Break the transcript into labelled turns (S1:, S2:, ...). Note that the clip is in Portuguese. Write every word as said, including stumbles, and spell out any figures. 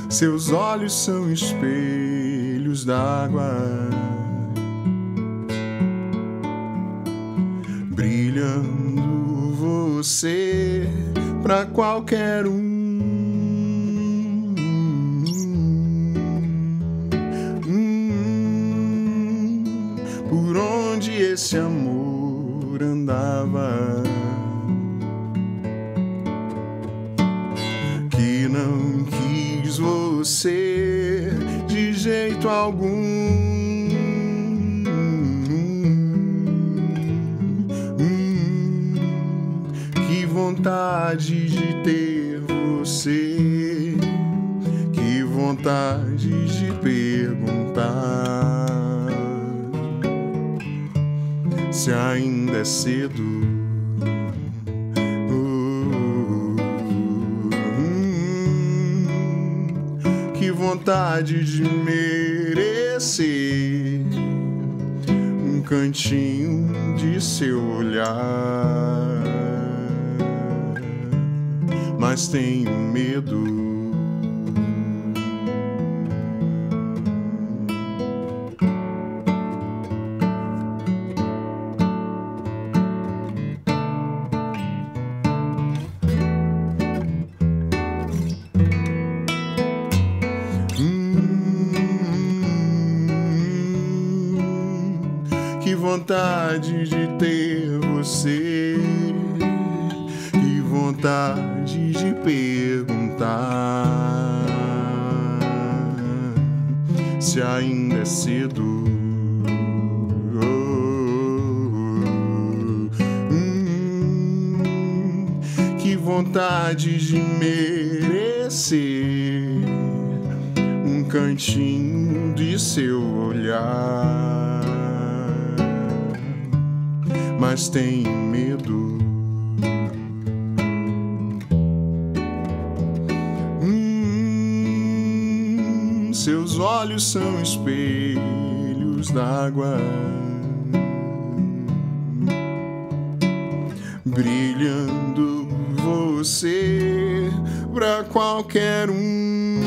S1: Seus olhos são espelhos d'água, brilhando você pra qualquer um. Hum, por onde esse amor andava, que não quis você de jeito algum. Que vontade de ter você, que vontade de perguntar se ainda é cedo. Que vontade de merecer um cantinho de seu olhar, mas tenho medo. Que vontade de ter você, que vontade de perguntar se ainda é cedo. Hum, que vontade de merecer um cantinho de seu olhar, mas tenho medo. Hum, seus olhos são espelhos d'água, brilhando você pra qualquer um.